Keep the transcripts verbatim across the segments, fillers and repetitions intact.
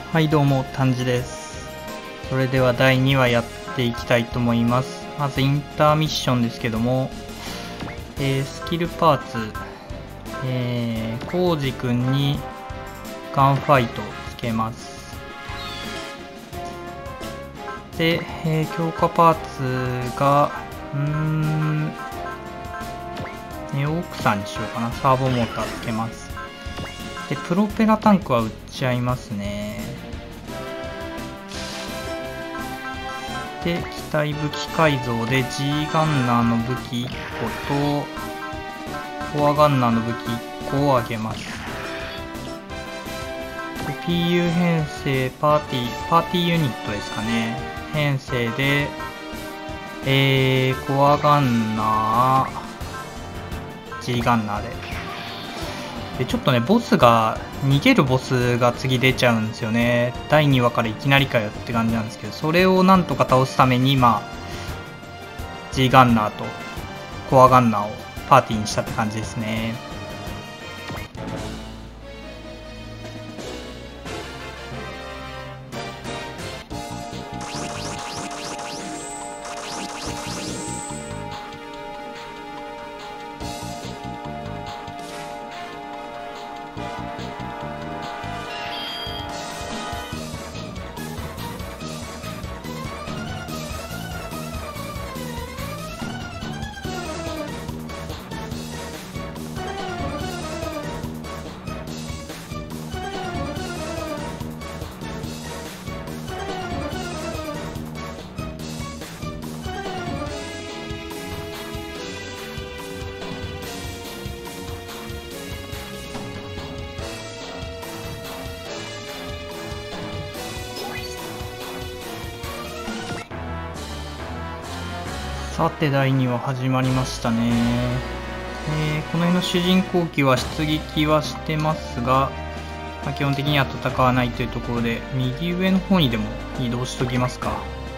はいどうも、タンジです。それではだいにわやっていきたいと思います。まずインターミッションですけども、えー、スキルパーツ、えー、コウジくんにガンファイトつけます。で、えー、強化パーツが、うーん、ネオークサーにしようかな。サーボモーターつけます。で、プロペラタンクは売っちゃいますね。で、機体武器改造で G ガンナーの武器いっことコアガンナーの武器いっこをあげます。で ピーユー 編成パーティー、パーティーユニットですかね。編成で、えー、コアガンナー、G ガンナーで。でちょっとね、ボスが、逃げるボスが次出ちゃうんですよね。だいにわからいきなりかよって感じなんですけど、それをなんとか倒すために、まあ、G ガンナーとコアガンナーをパーティーにしたって感じですね。さてだいにわ始まりましたね。えー、この辺の主人公機は出撃はしてますが、まあ、基本的には戦わないというところで、右上の方にでも移動しときますか。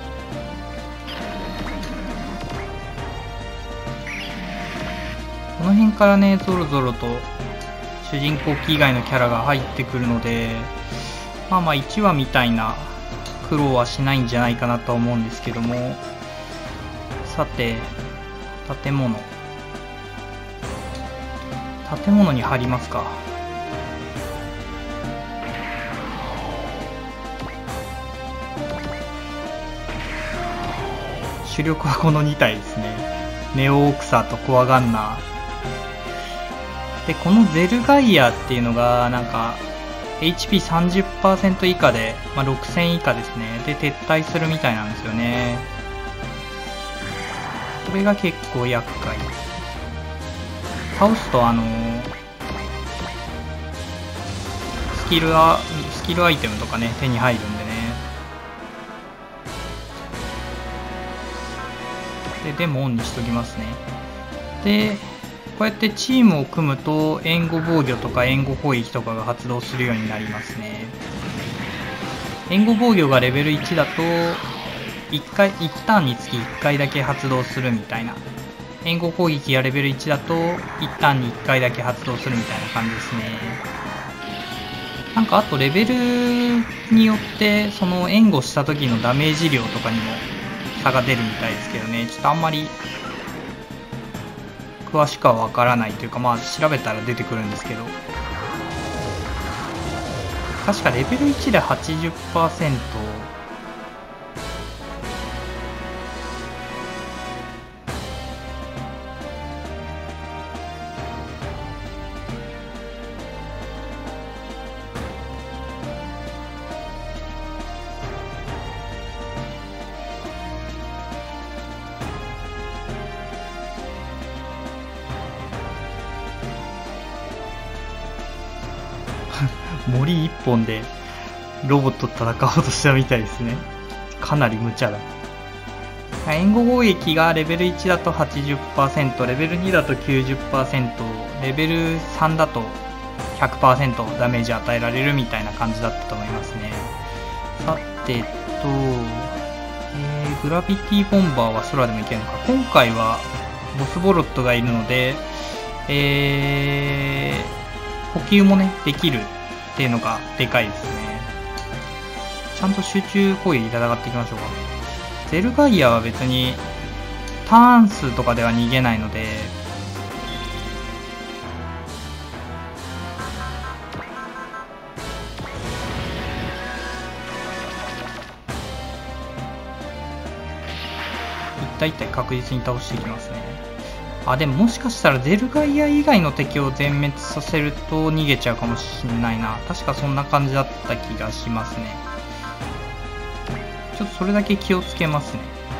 この辺からね、ぞろぞろと主人公機以外のキャラが入ってくるので、まあまあいちわみたいな苦労はしないんじゃないかなとは思うんですけども、さて、建物。建物に貼りますか。主力はこのにたいですね。ネオオクサとコアガンナー。で、このゼルガイアっていうのが、なんか、エイチピーさんじゅっパーセント 以下で、まあ、ろくせん以下ですね。で、撤退するみたいなんですよね。これが結構厄介。倒すとあのー、スキルはスキルアイテムとかね手に入るんでね。ででもオンにしときますね。でこうやってチームを組むと援護防御とか援護砲撃とかが発動するようになりますね。援護防御がレベルいちだといっかい、いちターンにつきいっかいだけ発動するみたいな。援護攻撃がレベルいちだといちターンにいっかいだけ発動するみたいな感じですね。なんかあとレベルによってその援護した時のダメージ量とかにも差が出るみたいですけどね。ちょっとあんまり詳しくはわからないというか、まあ調べたら出てくるんですけど。確かレベルいちで はちじゅっパーセント森一本でロボットと戦おうとしたみたいですね。かなり無茶だ。援護攻撃がレベルいちだと はちじゅっパーセント、レベルにだと きゅうじゅっパーセント、レベルさんだと ひゃくパーセント ダメージ与えられるみたいな感じだったと思いますね。さてと、えー、グラビティボンバーは空でもいけるのか。今回はボスボロットがいるので、えー、補給もねできるっていうのがでかいですね。 ちゃんと集中攻撃戦っていきましょうか。ゼルガイアは別にターン数とかでは逃げないので、一体一体確実に倒していきますね。あ、でももしかしたらゼルガイア以外の敵を全滅させると逃げちゃうかもしんないな。確かそんな感じだった気がしますね。ちょっとそれだけ気をつけますね。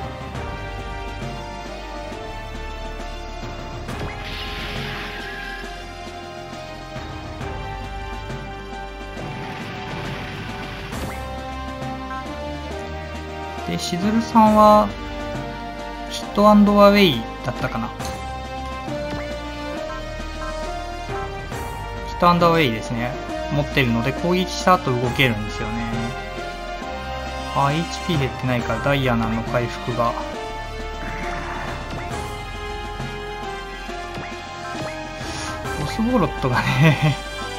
で、しずるさんはヒットアンドアウェイだったかな。ヒットアンドアウェイですね。持ってるので攻撃した後動けるんですよね。あ、エイチピー 減ってないからダイアナの回復が。ボスボロットがね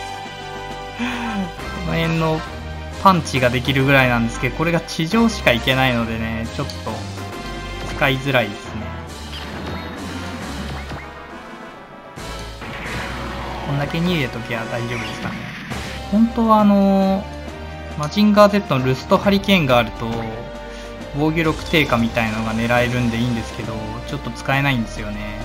この辺のパンチができるぐらいなんですけど、これが地上しか行けないのでね、ちょっと使いづらいですね。こんだけ逃げときゃ大丈夫ですかね。本当はあのマジンガー Z のルストハリケーンがあると防御力低下みたいなのが狙えるんでいいんですけど、ちょっと使えないんですよね。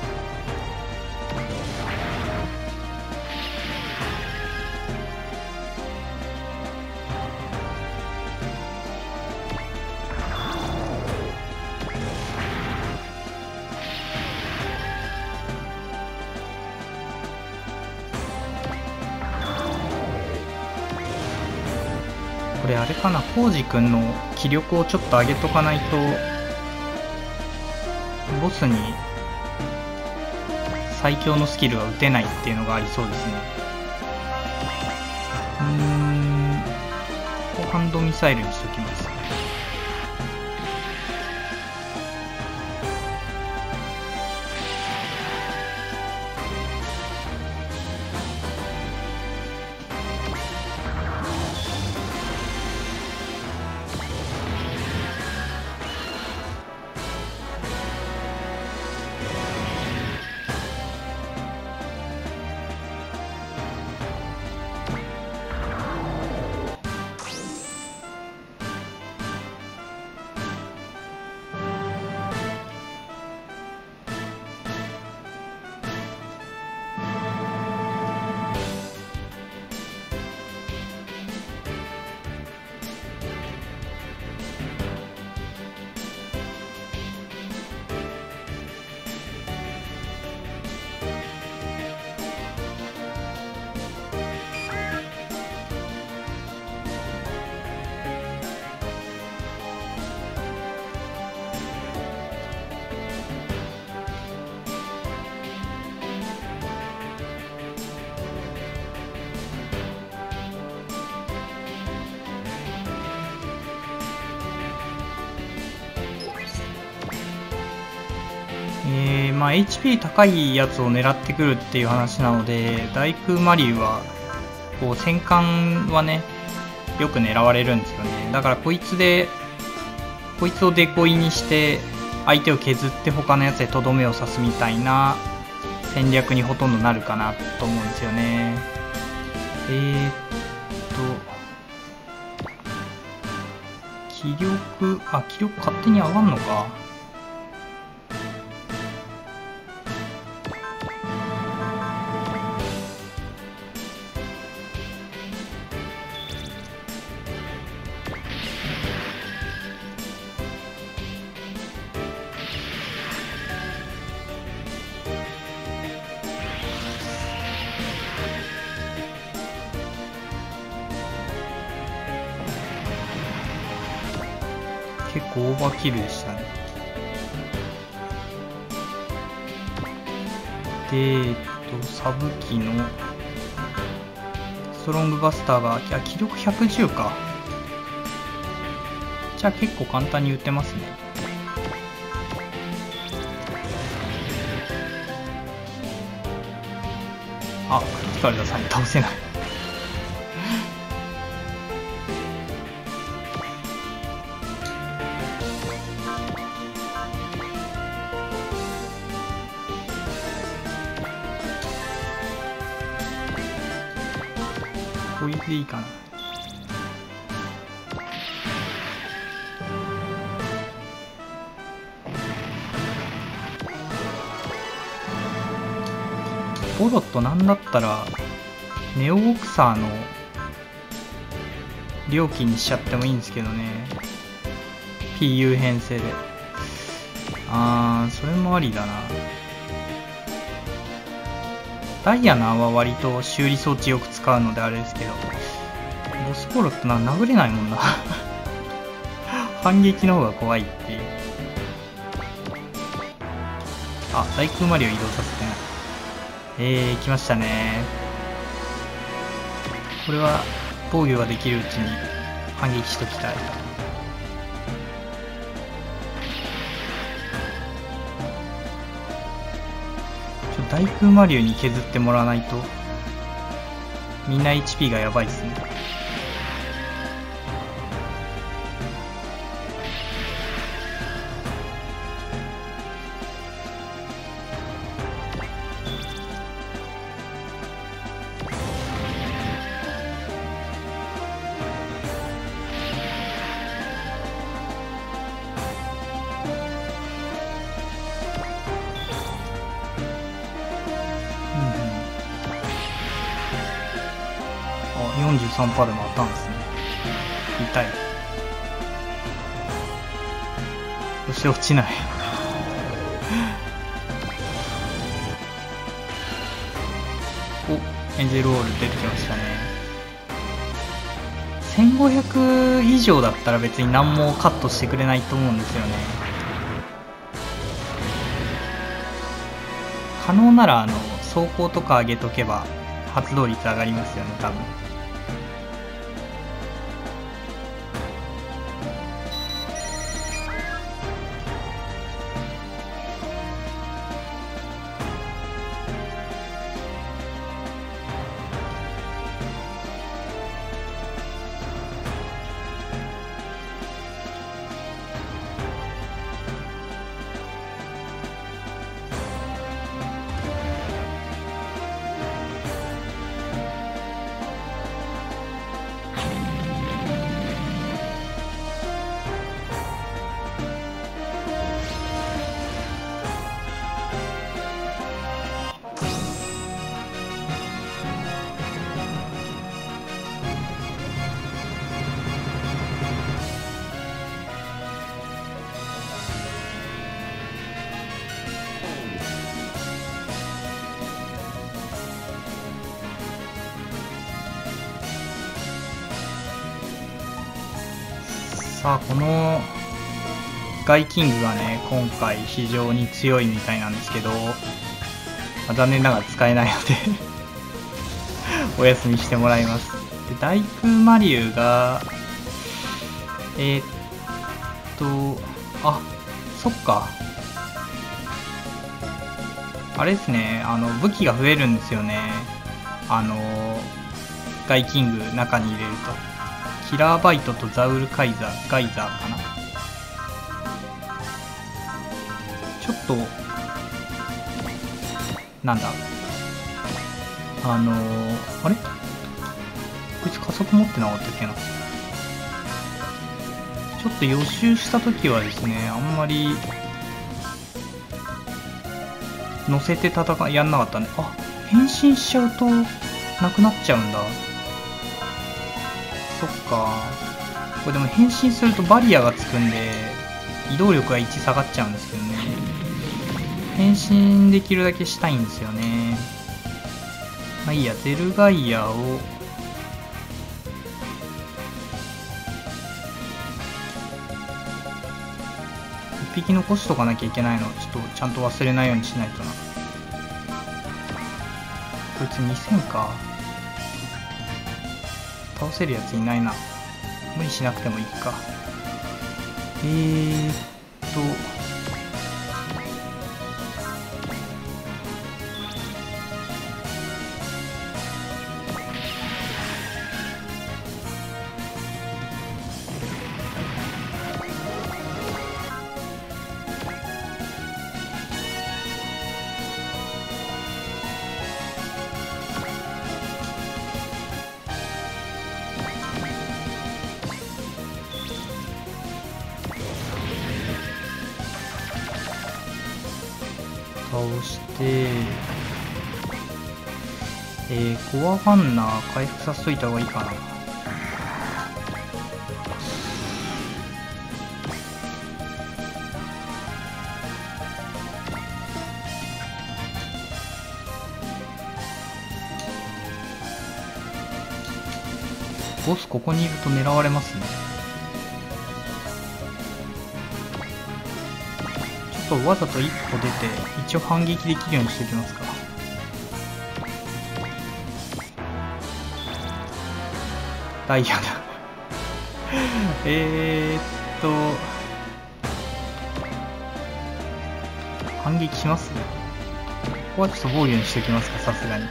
これあれかな、コウジ君の気力をちょっと上げとかないとボスに最強のスキルが打てないっていうのがありそうですね。うーん、ハンドミサイルにしときます。えー、まあ エイチピー 高いやつを狙ってくるっていう話なので、大空マリュウはこう戦艦はねよく狙われるんですよね。だからこいつでこいつをデコイにして相手を削って他のやつでとどめを刺すみたいな戦略にほとんどなるかなと思うんですよね。えーっと気力、あ、気力勝手に上がんのか。結構オーバーキルでしたね。で、えっと、サブ機のストロングバスターが、いや、気力ひゃくじゅうか。じゃあ結構簡単に打てますね。あ、クリティカルださん倒せない攻撃でいいかな。ボロットなんだったらネオボクサーの料金にしちゃってもいいんですけどね。 ピーユー 編成で。あー、それもありだな。ダイアナは割と修理装置よく使うのであれですけど、ボスボロットな殴れないもんな反撃の方が怖いっていう。あ、大空マリオ移動させてない。えー、来ましたね。これは防御ができるうちに反撃しときたい。ちょ大空マリオに削ってもらわないとみんな エイチピー がやばいっすね。よんじゅうさんパーセント でもあったんですね。痛い。そして落ちないお、エンジェルオール出てきましたね。せんごひゃく以上だったら別に何もカットしてくれないと思うんですよね。可能ならあの走行とか上げとけば発動率上がりますよね、多分。さあ、このガイキングがね、今回非常に強いみたいなんですけど、まあ、残念ながら使えないのでお休みしてもらいます。で、大空マリュウが、えー、っと、あ、そっか。あれですね、あの、武器が増えるんですよね。あの、ガイキング中に入れると。キラーバイトとザウルカイザー、ガイザーかな。ちょっと、なんだ。あのー、あれこいつ加速持ってなかったっけな。ちょっと予習したときはですね、あんまり、乗せて戦い、やんなかったね。あ、変身しちゃうと、なくなっちゃうんだ。そっか。これでも変身するとバリアがつくんで、移動力がいち下がっちゃうんですけどね。変身できるだけしたいんですよね。まあいいや、ゼルガイアを、一匹残しとかなきゃいけないのをちょっとちゃんと忘れないようにしないとな。こいつにせんか。倒せるやついないな。無理しなくてもいいか。えーっとして、えー、コアハンナー回復させといた方がいいかな。ボスここにいると狙われますね。ちょっとわざと一歩出て一応反撃できるようにしておきますか。ダイヤだえーっと反撃しますね。ここはちょっと防御にしておきますか、さすがに。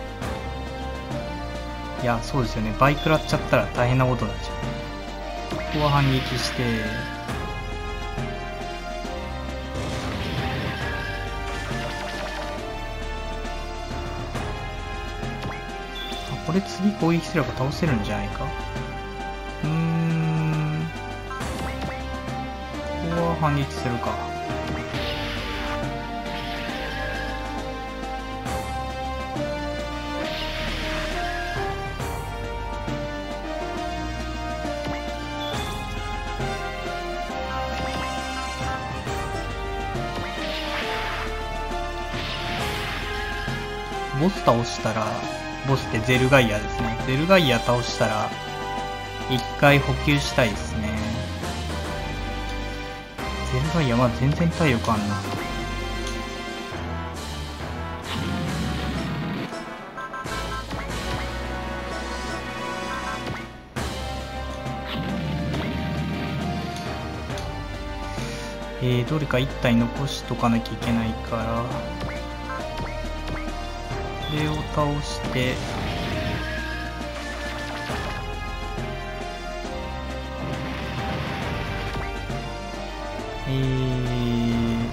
いや、そうですよね。倍食らっちゃったら大変なことになっちゃう。ここは反撃して、あ、これ次攻撃すれば倒せるんじゃないか。うーん。ここは反撃するか。ボス倒したら、ボスってゼルガイアですね。ゼルガイア倒したら、一回補給したいですね。ゼルガイアまだ全然体力あんな。えー、どれか一体残しとかなきゃいけないから、これを倒して、えー、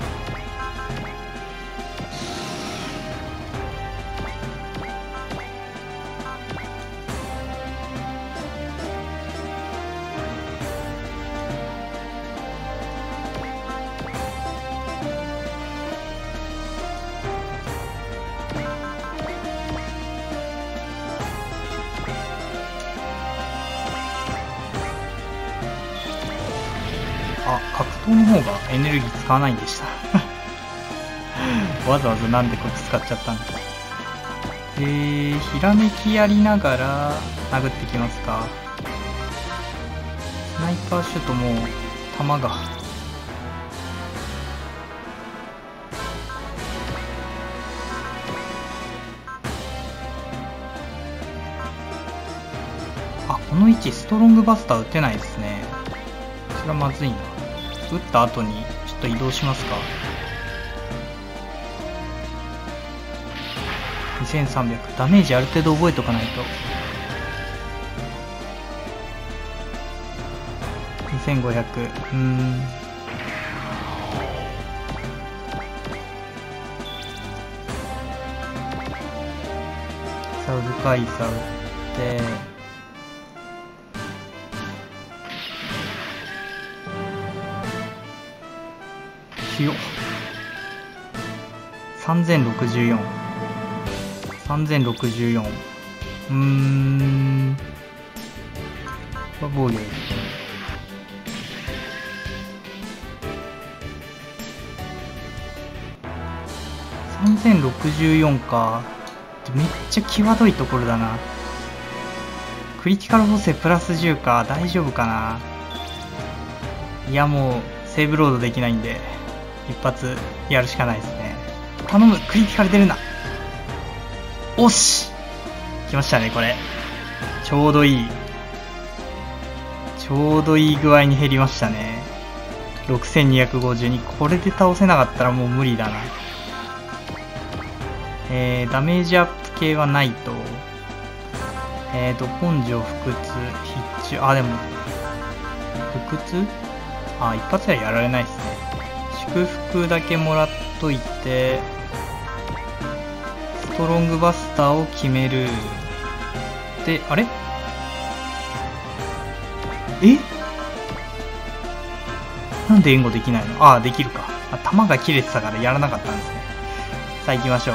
あ、格闘の方がエネルギー使わないんでしたわざわざなんでこっち使っちゃったんだ。えー、ひらめきやりながら殴ってきますか。スナイパーシュートも弾があ、この位置ストロングバスター撃てないですね。それはまずいな。撃った後にちょっと移動しますか。にせんさんびゃくダメージある程度覚えとかないと。にせんごひゃく、うーん、サウルカイサウって強っ。さんぜんろくじゅうよん、さんぜんろくじゅうよん、うーん、これ防御ですね。さんぜんろくじゅうよんか。めっちゃ際どいところだな。クリティカル補正プラスじゅうか。大丈夫かな。いや、もうセーブロードできないんで一発やるしかないですね。頼む、クリティカル出るな。おし来ましたね。これちょうどいい、ちょうどいい具合に減りましたね。ろくせんにひゃくごじゅうに。これで倒せなかったらもう無理だな。えー、ダメージアップ系はないと、えーと根性腹痛必中。あ、でも腹痛、あ、一発はやられないですね。祝福だけもらっといて、ストロングバスターを決める。で、あれえなんで援護できないの。ああ、できるか。あ、弾が切れてたからやらなかったんですね。 さあ行きましょう。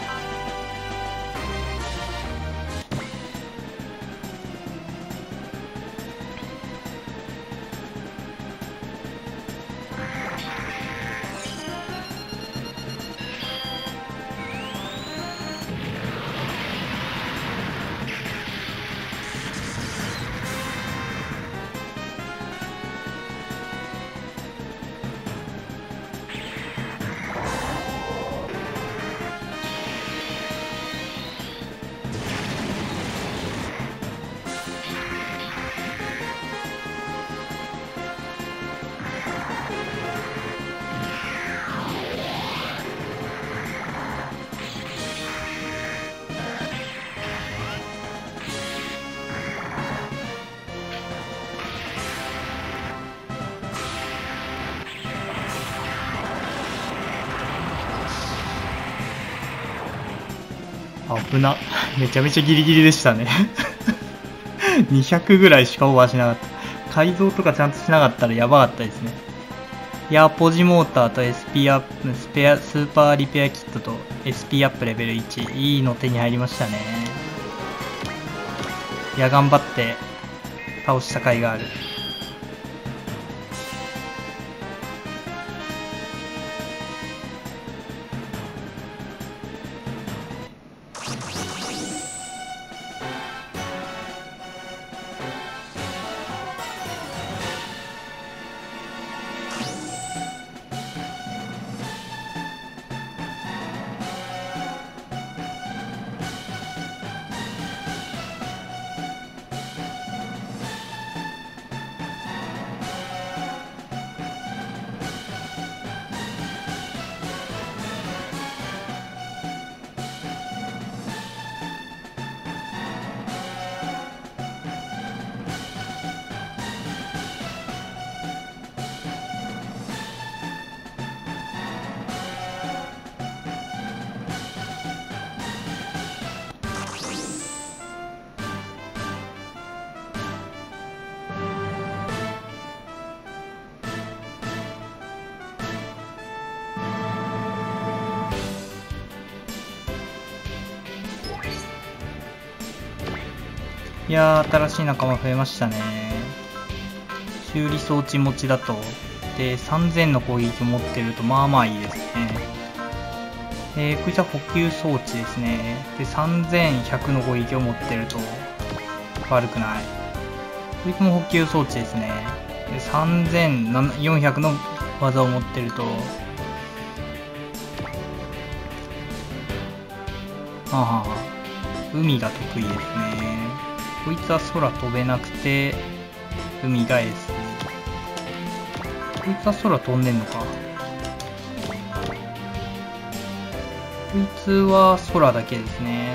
危な。めちゃめちゃギリギリでしたね。にひゃくぐらいしかオーバーしなかった。改造とかちゃんとしなかったらやばかったですね。いや、ポジモーターと エスピー アップ、スペア、スーパーリペアキットと エスピー アップレベルいち。いいの手に入りましたね。いや、頑張って倒した甲斐がある。いやー、新しい仲間増えましたね。修理装置持ちだと。で、さんぜんの攻撃を持ってると、まあまあいいですね。えー、こいつは補給装置ですね。で、さんぜんひゃくの攻撃を持ってると、悪くない。こいつも補給装置ですね。で、さんぜんよんひゃくの技を持ってると、はあはあ、海が得意ですね。こいつは空飛べなくて、海が S。こいつは空飛んでんのか。こいつは空だけですね。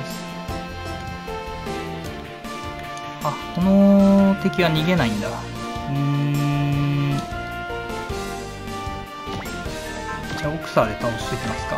あ、この敵は逃げないんだ。うーん。じゃあ、オクサーで倒していきますか。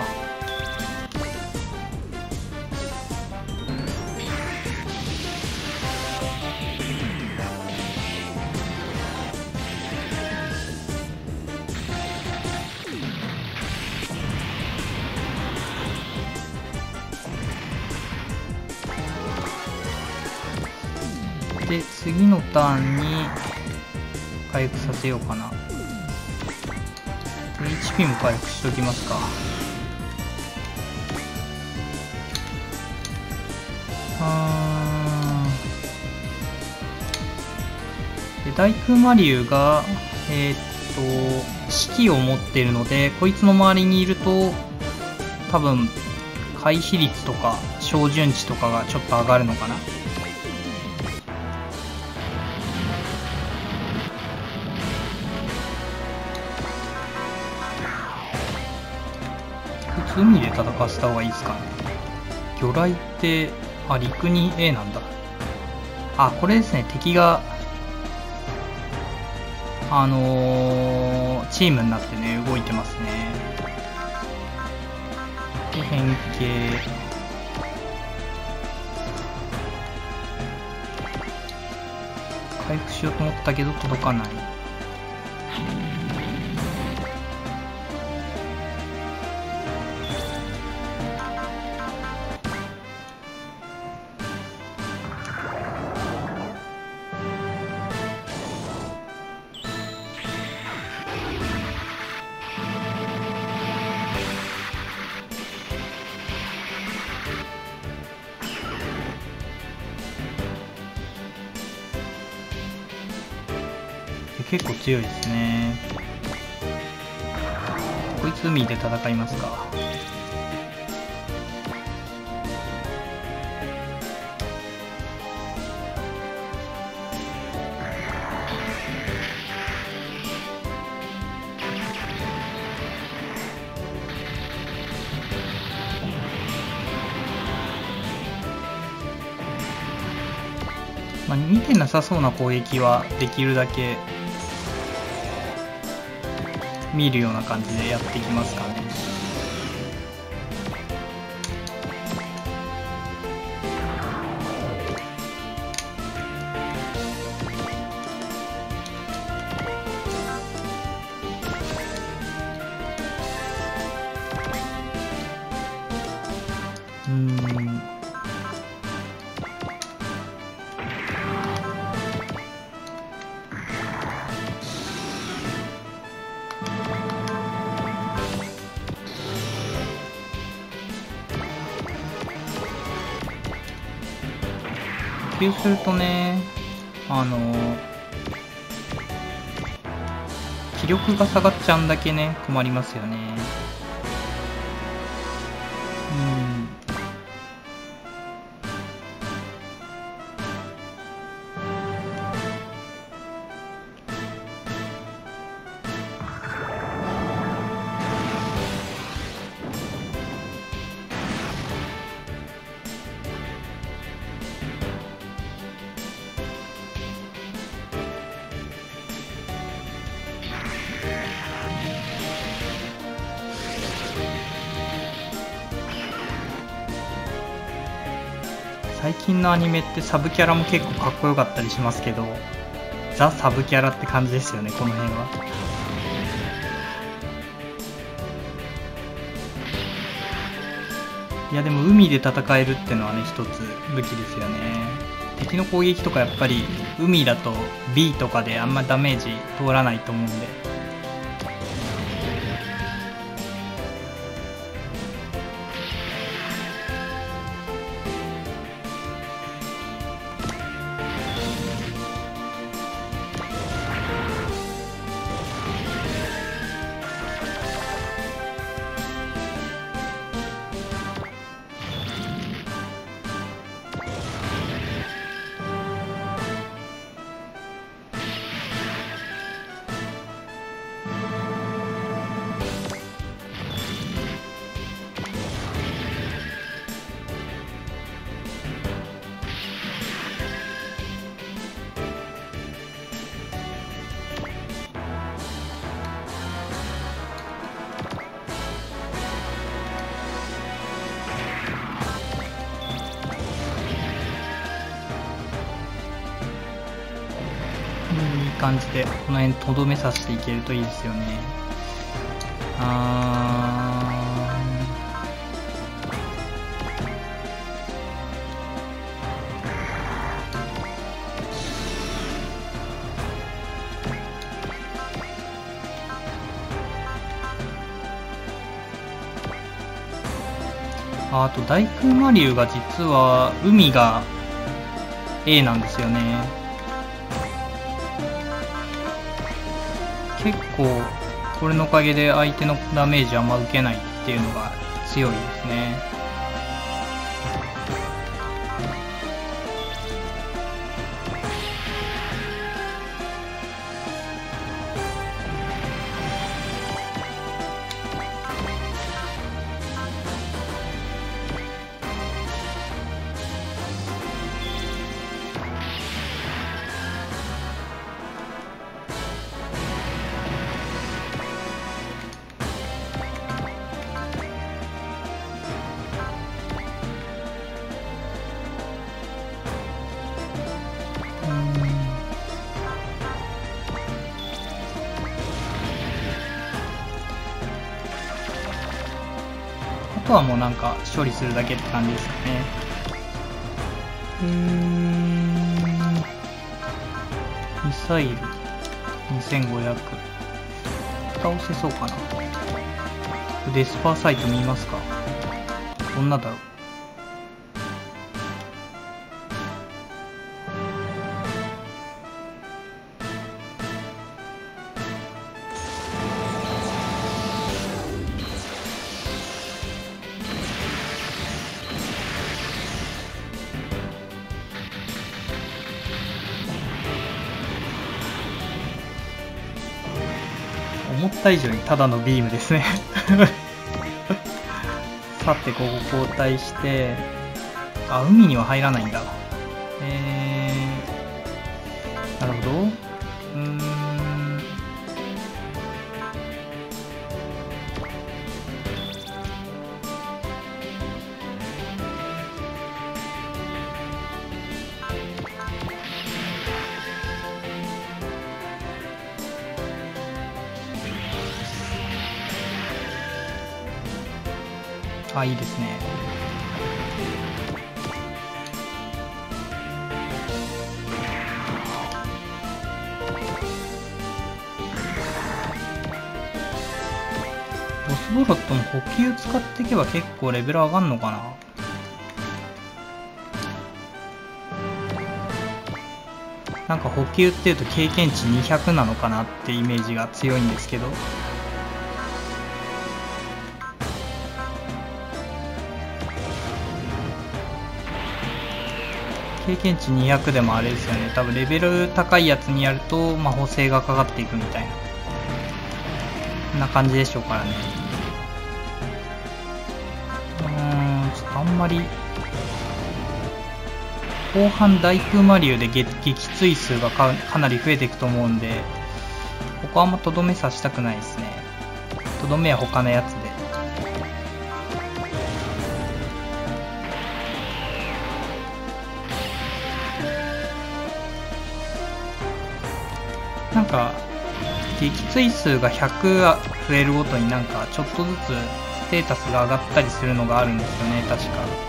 で、次のターンに回復させようかな。エイチピー も回復しておきますか。あーで、大空魔竜が、えー、っと、士気を持っているので、こいつの周りにいると、多分、回避率とか、照準値とかがちょっと上がるのかな。海で戦わせた方がいいですかね。魚雷って、あ、陸に A なんだ。あ、これですね、敵が、あのー、チームになってね、動いてますね。で、変形。回復しようと思ったけど、届かない。 結構強いですね。こいつ海で戦いますか。まあ、見てなさそうな攻撃はできるだけ見るような感じでやっていきますかね。うーん普及するとね、あの気力が下がっちゃうんだけね、困りますよね。うん最近のアニメってサブキャラも結構かっこよかったりしますけど、ザ・サブキャラって感じですよね、この辺は。いやでも海で戦えるってのはね、一つ武器ですよね。敵の攻撃とかやっぱり海だと ビー とかであんまダメージ通らないと思うんで。いい感じでこの辺とどめさせていけるといいですよね。あーあと大空魔竜が実は海が A なんですよね。結構これのおかげで相手のダメージあんま受けないっていうのが強いですね。あとはもうなんか処理するだけって感じですかね。うーんミサイルにせんごひゃく倒せそうかな。デスパーサイト見ますか。どんなだろう。 思った以上にただのビームですねさて、ここ交代して、あ、海には入らないんだ。えー、なるほど。うーん。あ、いいですね。ボスボロットも補給使っていけば結構レベル上がんのかな。なんか補給っていうと経験値にひゃくなのかなってイメージが強いんですけど。経験値にひゃくでもあれですよね。多分レベル高いやつにやると、まあ、補正がかかっていくみたいな。こんな感じでしょうからね。うーん、ちょっとあんまり。後半大空魔竜で撃墜数が か, かなり増えていくと思うんで、ここはあんまとどめさせたくないですね。とどめは他のやつで。なんか撃墜数がひゃく増えるごとになんかちょっとずつステータスが上がったりするのがあるんですよね、確か。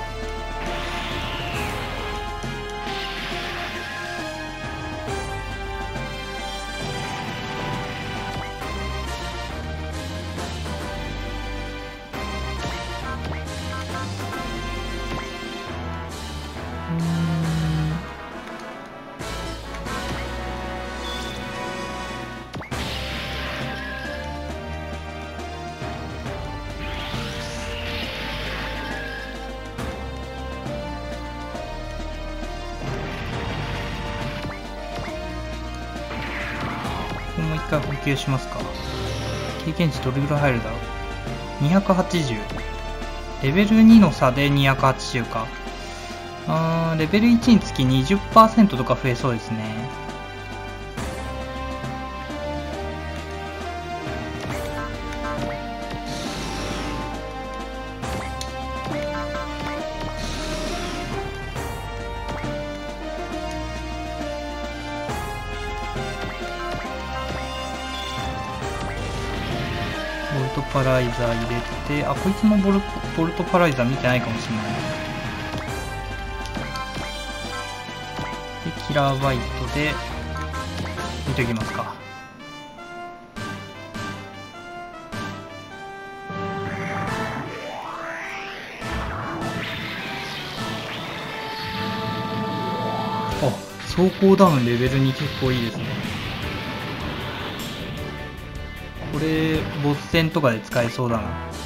もう一回補給しますか。経験値どれぐらい入るだろう。にひゃくはちじゅう。レベルにの差でにひゃくはちじゅうか。あー、レベルいちにつき にじゅっパーセント とか増えそうですね。ボルトパライザー入れて、あ、こいつもボルボルトパライザー見てないかもしれない。で、キラーバイトで見ておきますか。あ、走行ダウンレベルに結構いいですね。これボス戦とかで使えそうだな。